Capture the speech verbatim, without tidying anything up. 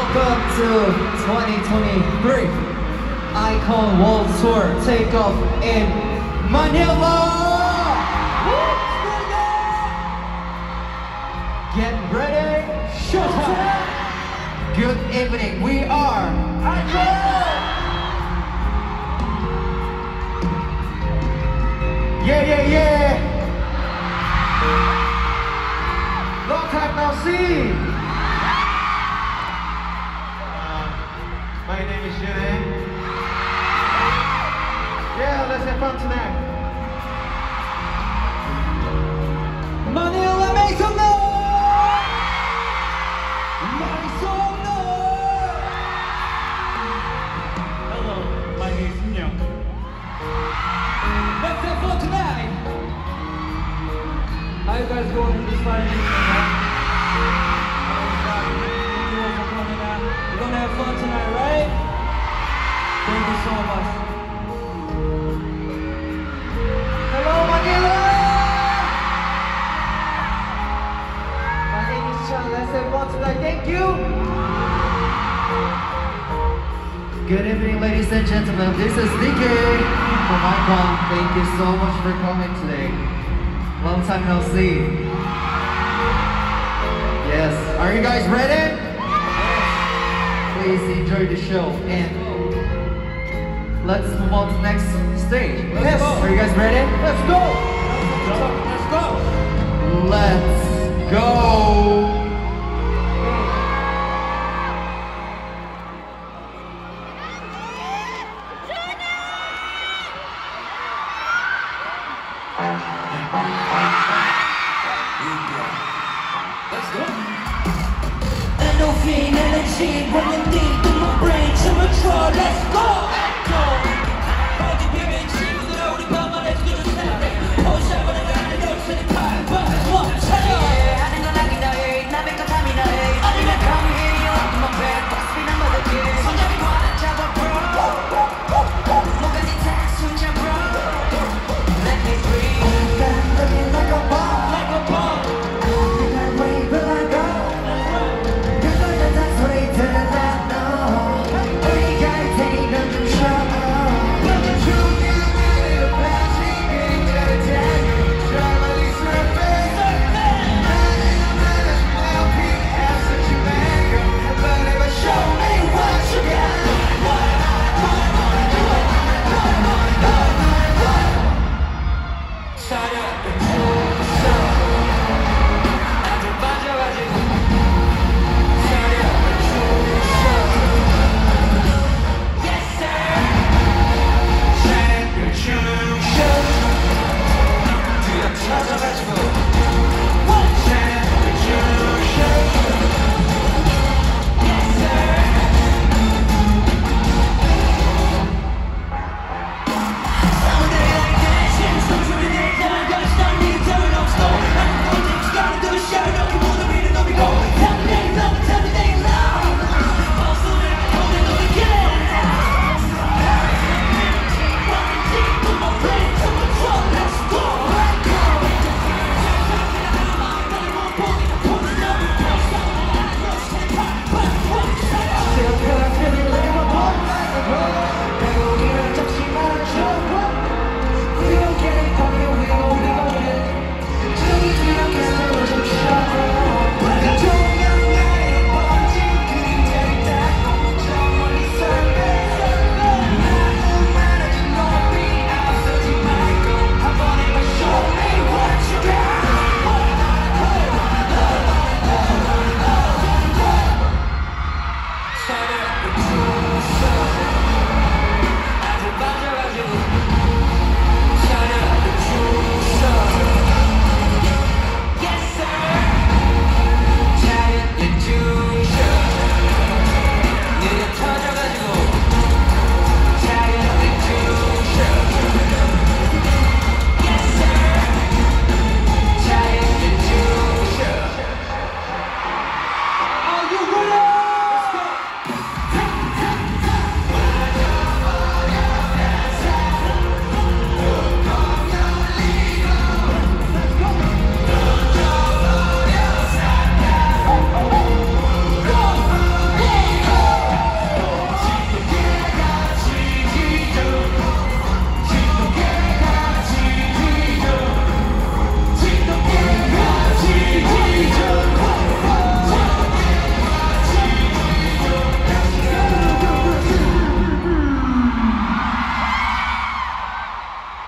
welcome to twenty twenty-three Icon World Tour takeoff in Manila! Get ready, showtime! Good evening, we are Icon! Yeah, yeah, yeah! Long time no see! My name is Jene. Yeah, let's have fun tonight. Manila, make some noise! Make some noise! Hello, my name is Myung. Let's have fun tonight! How you guys going in this fine evening, man? We're gonna have fun tonight, right? Thank you so much. Hello, Manila! My name is Chan. Let's have fun tonight. Thank you. Good evening, ladies and gentlemen. This is D K from Icon. Thank you so much for coming today. Long time no see. Yes. Are you guys ready? Please enjoy the show and let's move on to the next stage. Let's yes. Go. Are you guys ready? Let's go! Let's go! Let's go! Let's go! Endorphin energy.